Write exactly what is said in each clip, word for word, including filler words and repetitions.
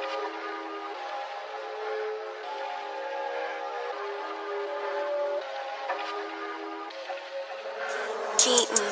Keaton.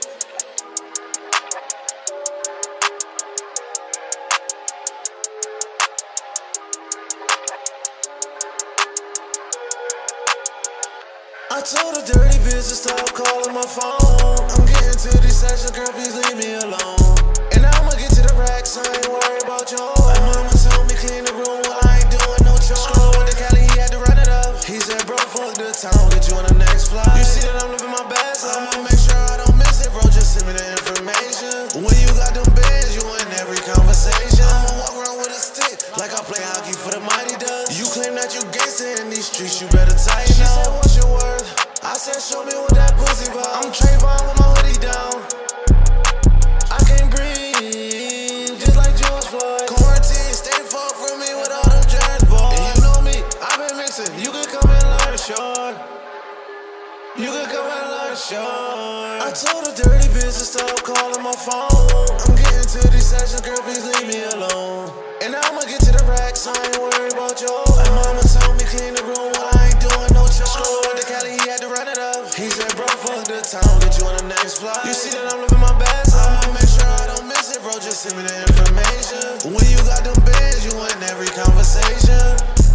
I told a dirty bitch to stop calling my phone. I'm getting to these sessions, girl, please leave me alone. And I'ma get to the racks, I ain't worried about your hoe. My mama told me clean the room while I ain't doing no chores. Screw with the Cali, he had to run it up. He said, bro, fuck the town, get you on the next flight. You see that I'm living my best, I'ma make sure I don't miss it, bro, just send me the information. When you got them bands, you in every conversation. I'ma walk around with a stick, like I play hockey for the mighty ducks. You claim that you gangsta in these streets, you better tighten up. She said, what's your worth? I said, show me what that pussy about. I'm Trayvon with my hoodie down. I can't breathe, just like George Floyd. Quarantine, stay far from me with all them germs, boy. And you know me, I've been mixing. You can come and learn, sure. You can come and learn, sure. I told a dirty bitch to stop calling my phone. I'm getting to these sessions, girl, please leave me alone. And I'ma get to the racks, I ain't worried about your hoe. My mama told me clean the room while I ain't doing no chores. Screw with the Cali, he had to run it up. He said, bro, fuck the town, get you on the next flight. You see that I'm living my best, I'ma make sure I don't miss it, bro, just send me the information. When you got them bands, you in every conversation.